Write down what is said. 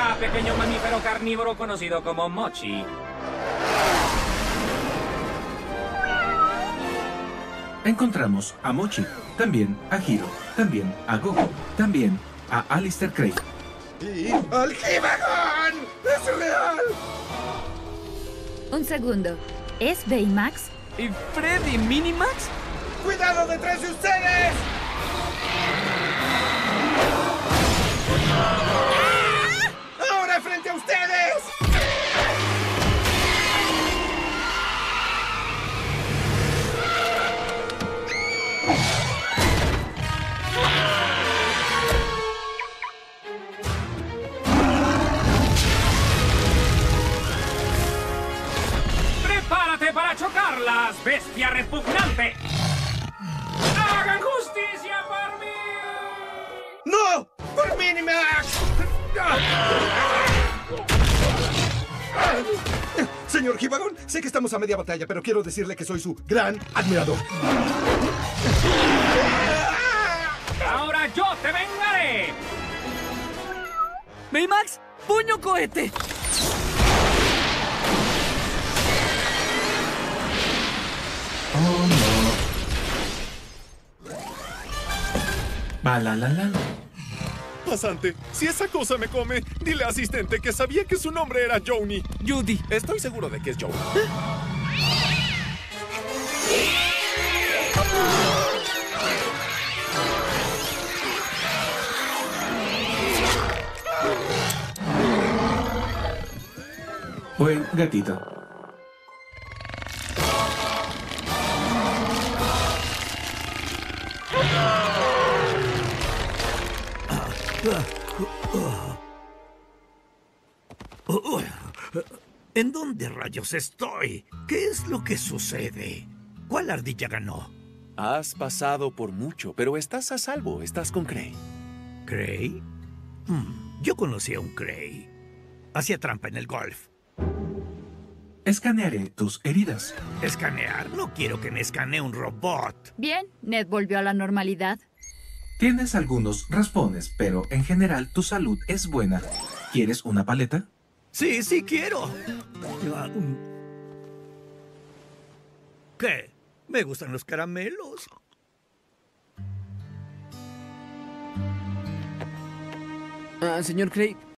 acá, pequeño mamífero carnívoro conocido como Mochi. Encontramos a Mochi, también a Hiro, también a Goku, también a Alistair Crane. ¡Y al Gibagón! ¡Es real! Un segundo. ¿Es Baymax? ¿Y Freddy Minimax? ¡Cuidado detrás de ustedes! ¡Ahora frente a ustedes! ¡Prepárate para chocarlas, bestia repugnante! ¡Hagan justicia por mí! ¡No! ¡Por Minimax! Señor Gibagón, sé que estamos a media batalla, pero quiero decirle que soy su gran admirador. ¡Ahora yo te vengaré! ¡Baymax! ¡Puño cohete! Oh no. Balalalala. Pasante, si esa cosa me come, dile al asistente que sabía que su nombre era Johnny. Judy. Estoy seguro de que es Johnny. Buen gatito. ¿En dónde rayos estoy? ¿Qué es lo que sucede? ¿Cuál ardilla ganó? Has pasado por mucho, pero estás a salvo. Estás con Cray. ¿Cray? Yo conocí a un Cray. Hacía trampa en el golf. Escanearé tus heridas. ¿Escanear? No quiero que me escanee un robot. Bien, Ned volvió a la normalidad. Tienes algunos raspones, pero en general tu salud es buena. ¿Quieres una paleta? Sí, sí quiero. ¿Qué? Me gustan los caramelos. Señor Craig,